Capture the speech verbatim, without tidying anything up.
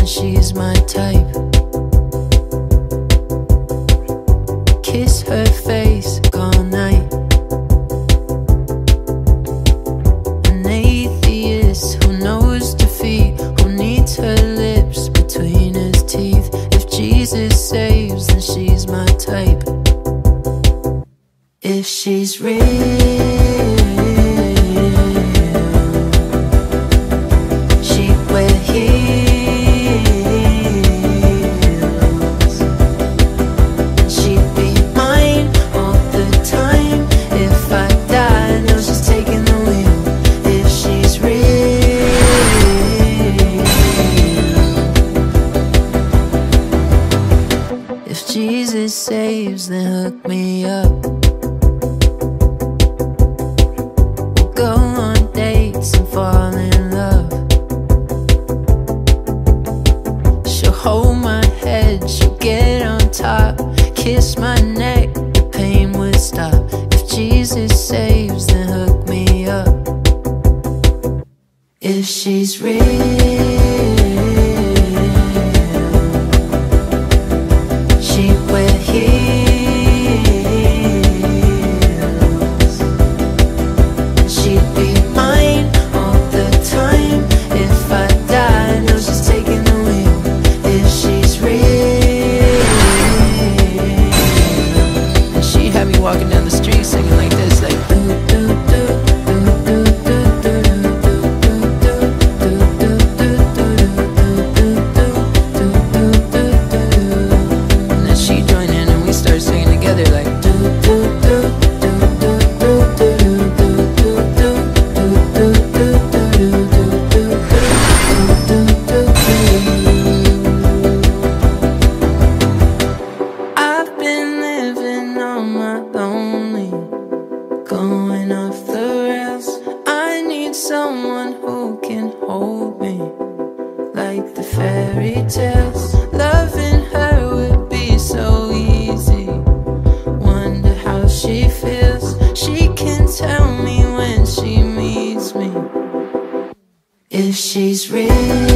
then she's my type. Kiss her face all night. An atheist who knows defeat, who needs her lips between his teeth. If Jesus saves, then she's my type. If she's real, she'd wear heels, and she'd be mine all the time. If I die, I know she's taking the wheel. If she's real, if Jesus saves, then hook me up. Go on dates and fall in love. She'll hold my head, she'll get on top, kiss my neck, the pain would stop. If Jesus saves, then hook me up. If she's real, she'd wear heels, walking down the street singing like this, like do do do do do do do do do do. And then she joined in and we started singing together like do do do do do do do do do do. I've been living on my lonely, going off the rails. I need someone who can hold me like the fairy tales. Loving her would be so easy. Wonder how she feels. She can tell me when she meets me. If she's real,